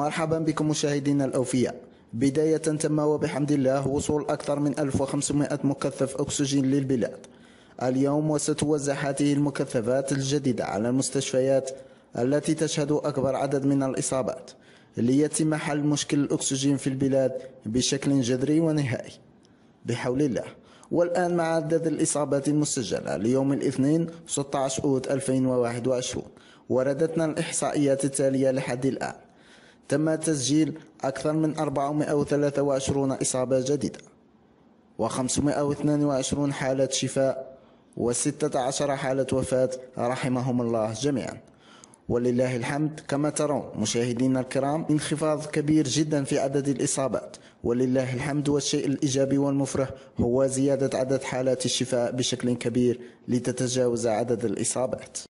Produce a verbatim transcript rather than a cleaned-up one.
مرحبا بكم مشاهدينا الأوفياء. بداية تم وبحمد الله وصول أكثر من ألف وخمسمائة مكثف أكسجين للبلاد اليوم، وستوزع هذه المكثفات الجديدة على المستشفيات التي تشهد أكبر عدد من الإصابات ليتم حل مشكل الأكسجين في البلاد بشكل جذري ونهائي بحول الله. والآن مع عدد الإصابات المسجلة ليوم الاثنين ستة عشر أوت ألفين وواحد وعشرين، وردتنا الإحصائيات التالية لحد الآن: تم تسجيل أكثر من أربعمائة وثلاثة وعشرين إصابة جديدة، وخمسمائة واثنين وعشرين حالة شفاء، وستة عشر حالة وفاة رحمهم الله جميعا. ولله الحمد. كما ترون مشاهدينا الكرام، انخفاض كبير جدا في عدد الإصابات ولله الحمد. والشيء الإيجابي والمفرح هو زيادة عدد حالات الشفاء بشكل كبير لتتجاوز عدد الإصابات.